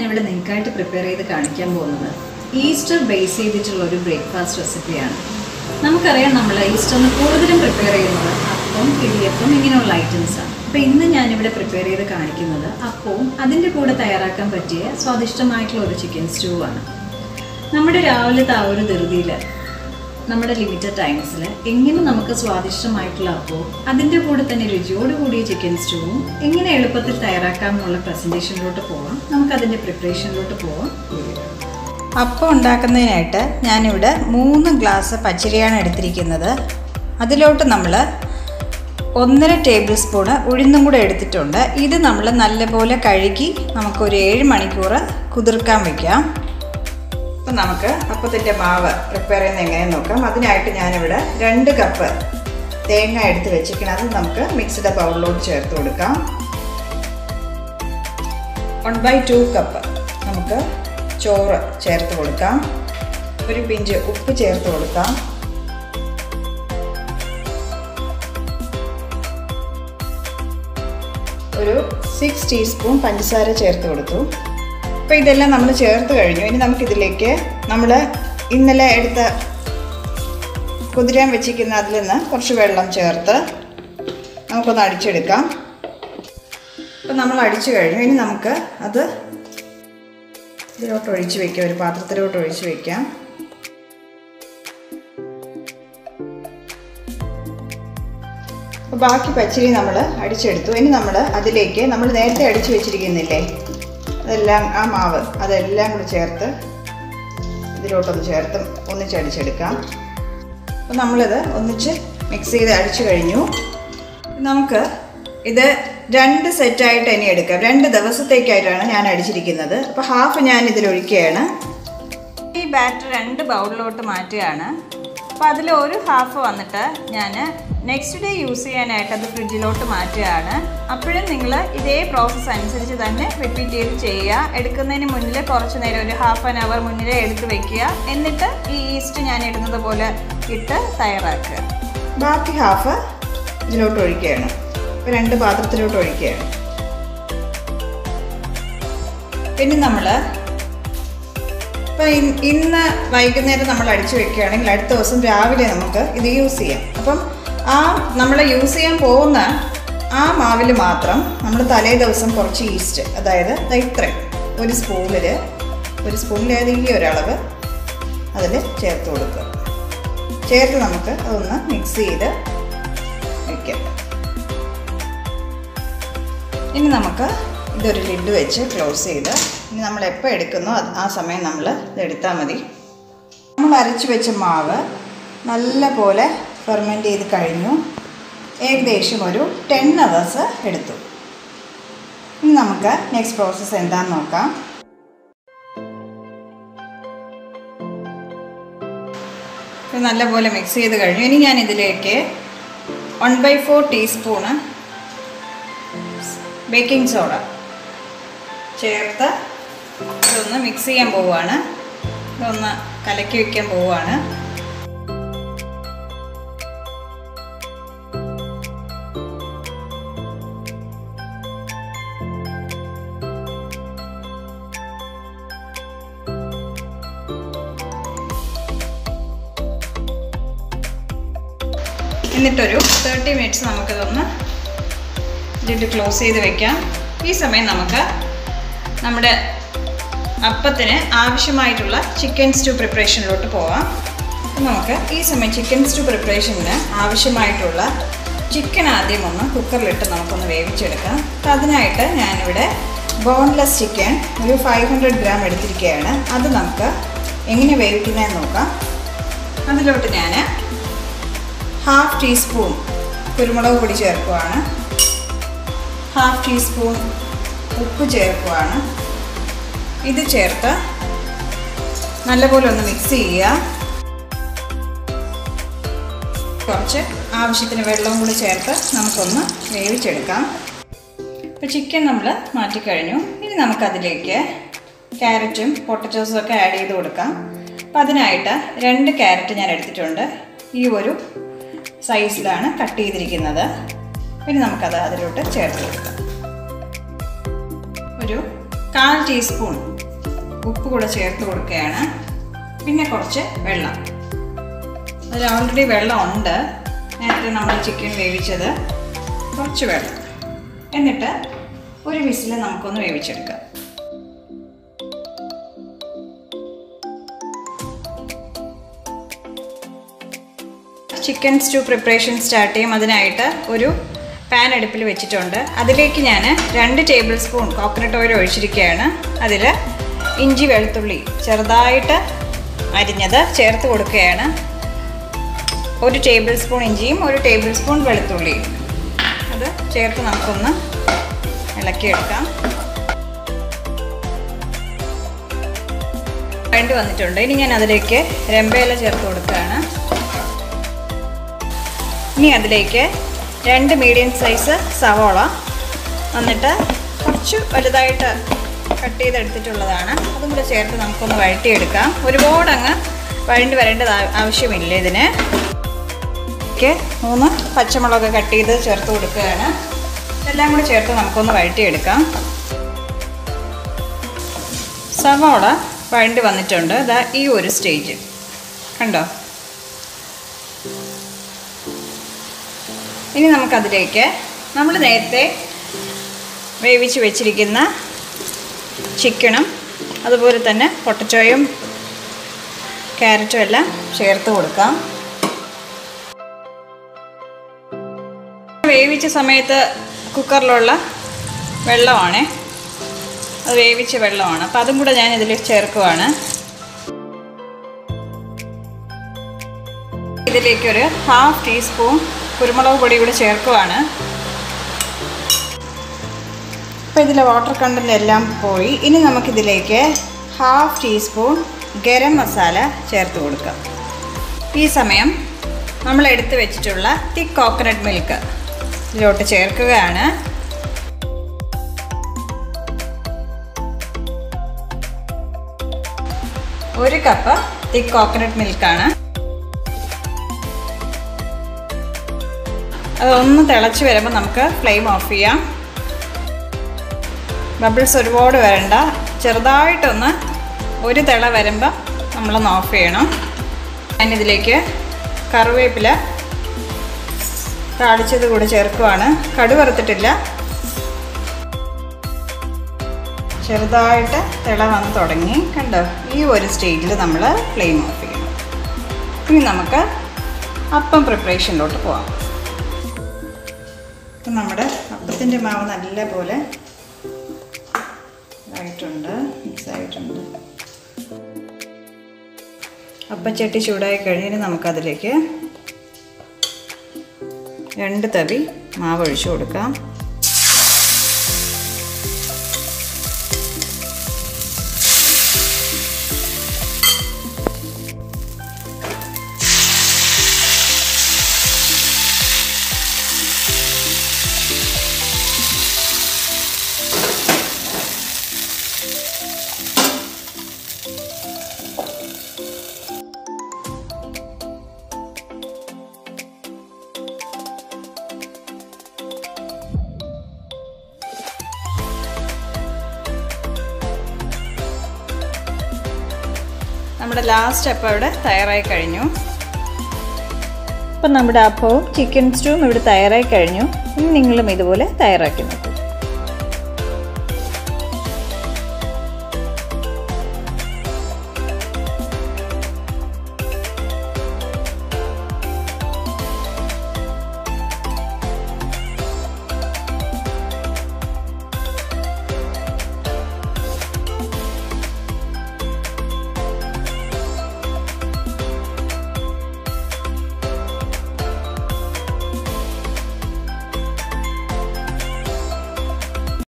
ഞാനിവിടെ നിങ്ങൾക്കായിട്ട് പ്രിപ്പയർ ചെയ്ത് കാണിക്കാൻ പോകുന്നത് ഈസ്റ്റർ ബേസ് ചെയ്തിട്ടുള്ള ഒരു ബ്രേക്ക്ഫാസ്റ്റ് റെസിപ്പിയാണ്. നമുക്കറിയാം നമ്മൾ ഈസ്റ്ററിന് കൂടുതലും പ്രിപ്പയർ ചെയ്യുന്നത് അപ്പം, ഇടിയപ്പം ഇങ്ങനെയുള്ള ഐറ്റംസാണ്. അപ്പോൾ ഇന്ന് ഞാനിവിടെ പ്രിപ്പയർ ചെയ്ത് കാണിക്കുന്നത് അപ്പവും അതിൻ്റെ കൂടെ തയ്യാറാക്കാൻ പറ്റിയ സ്വാദിഷ്ടമായിട്ടുള്ള ഒരു ചിക്കൻ സ്റ്റൂ ആണ്. നമ്മുടെ രാവിലത്തെ ആ ഒരു ധൃതിയിൽ നമ്മുടെ ലിമിറ്റഡ് ടൈംസിൽ എങ്ങനെ നമുക്ക് സ്വാദിഷ്ടമായിട്ടുള്ള അപ്പവും അതിൻ്റെ കൂടെ തന്നെ രുചിയോട് കൂടിയ ചിക്കൻ സ്റ്റൂവും എങ്ങനെ എളുപ്പത്തിൽ തയ്യാറാക്കാം എന്നുള്ള പ്രസൻറ്റേഷനിലോട്ട് പോവാം. നമുക്കതിൻ്റെ പ്രിപ്പറേഷനിലോട്ട് പോവാം. അപ്പം ഉണ്ടാക്കുന്നതിനായിട്ട് ഞാനിവിടെ 3 ഗ്ലാസ് പച്ചരിയാണ് എടുത്തിരിക്കുന്നത്. അതിലോട്ട് നമ്മൾ 1.5 ടേബിൾ സ്പൂണ് ഉഴുന്നും കൂടെ എടുത്തിട്ടുണ്ട്. ഇത് നമ്മൾ നല്ലപോലെ കഴുകി നമുക്കൊരു 7 മണിക്കൂർ കുതിർക്കാൻ വയ്ക്കാം. അപ്പം നമുക്ക് അപ്പത്തിൻ്റെ മാവ് പ്രിപ്പയർ ചെയ്യുന്നത് എങ്ങനെയെന്ന് നോക്കാം. അതിനായിട്ട് ഞാനിവിടെ 2 കപ്പ് തേങ്ങ എടുത്ത് വെച്ചിരിക്കണം. അത് നമുക്ക് മിക്സിയുടെ ബൗളിലോട്ട് ചേർത്ത് കൊടുക്കാം. 1/2 കപ്പ് നമുക്ക് ചോറ് ചേർത്ത് കൊടുക്കാം. ഒരു പിഞ്ച് ഉപ്പ് ചേർത്ത് കൊടുക്കാം. ഒരു 6 ടീസ്പൂൺ പഞ്ചസാര ചേർത്ത് കൊടുത്തു. അപ്പോൾ ഇതെല്ലാം നമ്മൾ ചേർത്ത് കഴിഞ്ഞു. ഇനി നമുക്കിതിലേക്ക് നമ്മൾ ഇന്നലെ എടുത്ത കുതിരാൻ വെച്ചിരിക്കുന്ന അതിൽ നിന്ന് കുറച്ച് വെള്ളം ചേർത്ത് നമുക്കൊന്ന് അടിച്ചെടുക്കാം. അപ്പോൾ നമ്മൾ അടിച്ചു കഴിഞ്ഞു. ഇനി നമുക്ക് അത് ഇതിലോട്ട് ഒഴിച്ച് വയ്ക്കാം. ഒരു പാത്രത്തിലോട്ട് ഒഴിച്ച് വയ്ക്കാം. അപ്പോൾ ബാക്കി പച്ചരി നമ്മൾ അടിച്ചെടുത്തു. ഇനി നമ്മൾ അതിലേക്ക് നമ്മൾ നേരത്തെ അടിച്ചു വെച്ചിരിക്കുന്നില്ലേ, അതെല്ലാം ആ മാവ് അതെല്ലാം കൂടി ചേർത്ത് ഇതിലോട്ടൊന്ന് ചേർത്ത് ഒന്നിച്ചടിച്ചെടുക്കാം. അപ്പോൾ നമ്മളിത് ഒന്നിച്ച് മിക്സ് ചെയ്ത് അടിച്ചു കഴിഞ്ഞു. നമുക്ക് ഇത് 2 സെറ്റായിട്ട് ഇനി എടുക്കാം. 2 ദിവസത്തേക്കായിട്ടാണ് ഞാൻ അടിച്ചിരിക്കുന്നത്. അപ്പോൾ ഹാഫ് ഞാൻ ഇതിലൊഴിക്കുകയാണ്. ഈ ബാറ്റർ 2 ബൗളിലോട്ട് മാറ്റുകയാണ്. അപ്പോൾ അതിൽ ഒരു ഹാഫ് വന്നിട്ട് ഞാൻ നെക്സ്റ്റ് ഡേ യൂസ് ചെയ്യാനായിട്ട് അത് ഫ്രിഡ്ജിലോട്ട് മാറ്റുകയാണ്. അപ്പോഴും നിങ്ങൾ ഇതേ പ്രോസസ്സ് അനുസരിച്ച് തന്നെ റിപ്പീറ്റ് ചെയ്ത് ചെയ്യുക. എടുക്കുന്നതിന് മുന്നിൽ കുറച്ച് നേരം ഒരു ഹാഫ് ആൻ അവർ മുന്നിൽ എടുത്ത് വെക്കുക. എന്നിട്ട് ഈ ഈസ്റ്റ് ഞാൻ ഇടുന്നത് പോലെ ഇട്ട് തയ്യാറാക്കുക. ബാക്കി ഹാഫ് ഇതിലോട്ട് ഒഴിക്കുകയാണ്. 2 പാത്രത്തിലോട്ട് ഒഴിക്കുകയാണ്. പിന്നെ നമ്മൾ ഇപ്പം ഇന്ന് വൈകുന്നേരം നമ്മൾ അടിച്ചു വെക്കുകയാണെങ്കിൽ അടുത്ത ദിവസം രാവിലെ നമുക്ക് ഇത് യൂസ് ചെയ്യാം. അപ്പം ആ നമ്മൾ യൂസ് ചെയ്യാൻ പോകുന്ന ആ മാവിൽ മാത്രം നമ്മൾ തലേ ദിവസം കുറച്ച് ഈസ്റ്റ്, അതായത് ഇത്രയും ഒരു സ്പൂണിൽ ഏതെങ്കിലും ഒരളവ് അതിൽ ചേർത്ത് കൊടുക്കുക. ചേർത്ത് നമുക്ക് അതൊന്ന് മിക്സ് ചെയ്ത് വയ്ക്കാം. ഇനി നമുക്ക് ഇതൊരു ലിഡ് വെച്ച് ക്ലോസ് ചെയ്ത് ഇനി നമ്മൾ എപ്പോൾ എടുക്കുന്നോ ആ സമയം നമ്മൾ ഇതെടുത്താൽ മതി. നമ്മൾ അരച്ച് വെച്ച മാവ് നല്ല പോലെ ഫെർമെൻറ്റ് ചെയ്ത് കഴിഞ്ഞു. ഏകദേശം ഒരു 10 hours എടുത്തു. ഇനി നമുക്ക് നെക്സ്റ്റ് പ്രോസസ്സ് എന്താണെന്ന് നോക്കാം. ഇത് നല്ലപോലെ മിക്സ് ചെയ്ത് കഴിഞ്ഞു. ഇനി ഞാൻ ഇതിലേക്ക് 1/4 ടീസ്പൂണ് ബേക്കിംഗ് സോഡ ചേർത്ത് ഇതൊന്ന് മിക്സ് ചെയ്യാൻ പോവുകയാണ്. ഇതൊന്ന് കലക്കി വയ്ക്കാൻ പോവുകയാണ്. എന്നിട്ടൊരു 30 minutes നമുക്കിതൊന്ന് ലിഡ് ക്ലോസ് ചെയ്ത് വെക്കാം. ഈ സമയം നമുക്ക് നമ്മുടെ അപ്പത്തിന് ആവശ്യമായിട്ടുള്ള ചിക്കൻ സ്റ്റൂ പ്രിപ്പറേഷനിലോട്ട് പോവാം. അപ്പം നമുക്ക് ഈ സമയം ചിക്കൻ സ്റ്റൂ പ്രിപ്പറേഷന് ആവശ്യമായിട്ടുള്ള ചിക്കൻ ആദ്യം ഒന്ന് കുക്കറിലിട്ട് നമുക്കൊന്ന് വേവിച്ചെടുക്കാം. അപ്പം അതിനായിട്ട് ഞാനിവിടെ ബോൺലെസ് ചിക്കൻ ഒരു 500 gram എടുത്തിരിക്കുകയാണ്. അത് നമുക്ക് എങ്ങനെ വേവിക്കുന്നതെന്ന് നോക്കാം. അതിലോട്ട് ഞാൻ 1/2 ടീസ്പൂൺ കുരുമുളക് പൊടി ചേർക്കുവാണ്. 1/2 ടീസ്പൂൺ ഉപ്പ് ചേർക്കുവാണ്. ഇത് ചേർത്ത് നല്ലപോലെ ഒന്ന് മിക്സ് ചെയ്യുക. കുറച്ച് ആവശ്യത്തിന് വെള്ളവും കൂടി ചേർത്ത് നമുക്കൊന്ന് വേവിച്ചെടുക്കാം. അപ്പോൾ ചിക്കൻ നമ്മൾ മാറ്റിക്കഴിഞ്ഞു. ഇനി നമുക്കതിലേക്ക് ക്യാരറ്റും പൊട്ടറ്റോസും ഒക്കെ ആഡ് ചെയ്ത് കൊടുക്കാം. അപ്പോൾ അതിനായിട്ട് 2 ക്യാരറ്റ് ഞാൻ എടുത്തിട്ടുണ്ട്. ഈ ഒരു സൈസിലാണ് കട്ട് ചെയ്തിരിക്കുന്നത്. പിന്നെ നമുക്കത് അതിലോട്ട് ചേർത്ത് കൊടുക്കാം. ഒരു 1/4 ടീസ്പൂൺ ഉപ്പ് കൂടെ ചേർത്ത് കൊടുക്കുകയാണ്. പിന്നെ കുറച്ച് വെള്ളം. അതിൽ ഓൾറെഡി വെള്ളം ഉണ്ട്, നേരത്തെ നമ്മൾ ചിക്കൻ വേവിച്ചത്. കുറച്ച് വെള്ളം. എന്നിട്ട് ഒരു വിസിൽ നമുക്കൊന്ന് വേവിച്ചെടുക്കാം. ചിക്കൻ സ്റ്റൂ പ്രിപ്പറേഷൻ സ്റ്റാർട്ട് ചെയ്യും. അതിനായിട്ട് ഒരു പാൻ അടുപ്പിൽ വെച്ചിട്ടുണ്ട്. അതിലേക്ക് ഞാൻ 2 ടേബിൾ സ്പൂൺ കോക്കനട്ട് ഓയിൽ ഒഴിച്ചിരിക്കുകയാണ്. അതിൽ ഇഞ്ചി വെളുത്തുള്ളി ചെറുതായിട്ട് അരിഞ്ഞത് ചേർത്ത് കൊടുക്കുകയാണ്. 1 ടേബിൾ സ്പൂൺ ഇഞ്ചിയും 1 ടേബിൾ സ്പൂൺ വെളുത്തുള്ളിയും അത് ചേർത്ത് നമുക്കൊന്ന് ഇളക്കിയെടുക്കാം. വേണ്ടി വന്നിട്ടുണ്ട്. ഇനി ഞാൻ അതിലേക്ക് രമ്പയില ചേർത്ത് കൊടുക്കുകയാണ്. ഇനി അതിലേക്ക് 2 മീഡിയം സൈസ് സവോള എന്നിട്ട് കുറച്ച് വലുതായിട്ട് കട്ട് ചെയ്തെടുത്തിട്ടുള്ളതാണ്. അതും കൂടെ ചേർത്ത് നമുക്കൊന്ന് വഴറ്റിയെടുക്കാം. ഒരുപാട് അങ്ങ് വഴണ്ടി വരേണ്ടത് ആവശ്യമില്ല. ഇതിന് 3 പച്ചമുളക് കട്ട് ചെയ്ത് ചേർത്ത് കൊടുക്കുകയാണ്. എല്ലാം കൂടെ ചേർത്ത് നമുക്കൊന്ന് വഴറ്റിയെടുക്കാം. സവോള വഴണ്ടി വന്നിട്ടുണ്ട്. ഇതാ ഈ ഒരു സ്റ്റേജ് കണ്ടോ. ഇനി നമുക്കതിലേക്ക് നമ്മൾ നേരത്തെ വേവിച്ച് വെച്ചിരിക്കുന്ന ചിക്കനും അതുപോലെ തന്നെ പൊട്ടറ്റോയും ക്യാരറ്റും എല്ലാം ചേർത്ത് കൊടുക്കാം. വേവിച്ച സമയത്ത് കുക്കറിലുള്ള വെള്ളമാണ്, അത് വേവിച്ച വെള്ളമാണ്. അപ്പോൾ അതും കൂടെ ഞാൻ ഇതിൽ ചേർക്കുവാണ്. ഇതിലേക്കൊരു 1/2 ടീസ്പൂൺ കുരുമുളക് പൊടി കൂടി ചേർക്കുവാണ്. അപ്പോൾ ഇതിലെ വാട്ടർ കണ്ടൻ്റ് എല്ലാം പോയി. ഇനി നമുക്കിതിലേക്ക് 1/2 ടീസ്പൂൺ ഗരം മസാല ചേർത്ത് കൊടുക്കാം. ഈ സമയം നമ്മൾ എടുത്ത് വെച്ചിട്ടുള്ള തിക്ക് കോക്കനട്ട് മിൽക്ക് ഇതിലോട്ട് ചേർക്കുകയാണ്. ഒരു കപ്പ് തിക്ക് കോക്കനട്ട് മിൽക്കാണ്. അതൊന്ന് തിളച്ച് വരുമ്പോൾ നമുക്ക് ഫ്ലെയിം ഓഫ് ചെയ്യാം. ബബിൾസ് ഒരുപാട് വരണ്ട, ചെറുതായിട്ടൊന്ന് ഒരു തിള വരുമ്പോൾ നമ്മളൊന്ന് ഓഫ് ചെയ്യണം. ഞാനിതിലേക്ക് കറിവേപ്പില താളിച്ചത് കൂടെ ചേർക്കുവാണ്. കടു വറുത്തിട്ടില്ല. ചെറുതായിട്ട് തിള വന്ന് തുടങ്ങി കണ്ടോ. ഈ ഒരു സ്റ്റേജിൽ നമ്മൾ ഫ്ലെയിം ഓഫ് ചെയ്യണം. ഇനി നമുക്ക് അപ്പം പ്രിപ്പറേഷനിലോട്ട് പോകാം. അപ്പം നമ്മുടെ അപ്പത്തിൻ്റെ മാവ് നല്ല പോലെ ആയിട്ടുണ്ട്, മിക്സായിട്ടുണ്ട്. അപ്പച്ചട്ടി ചൂടായി കഴിഞ്ഞ് നമുക്കതിലേക്ക് 2 തവി മാവ് ഒഴിച്ചു കൊടുക്കാം. നമ്മുടെ ലാസ്റ്റ് അപ്പം ഇവിടെ തയ്യാറായി കഴിഞ്ഞു. അപ്പം നമ്മുടെ അപ്പവും ചിക്കൻ സ്റ്റൂവും ഇവിടെ തയ്യാറായി കഴിഞ്ഞു. ഇനി നിങ്ങളും ഇതുപോലെ തയ്യാറാക്കി നോക്കും.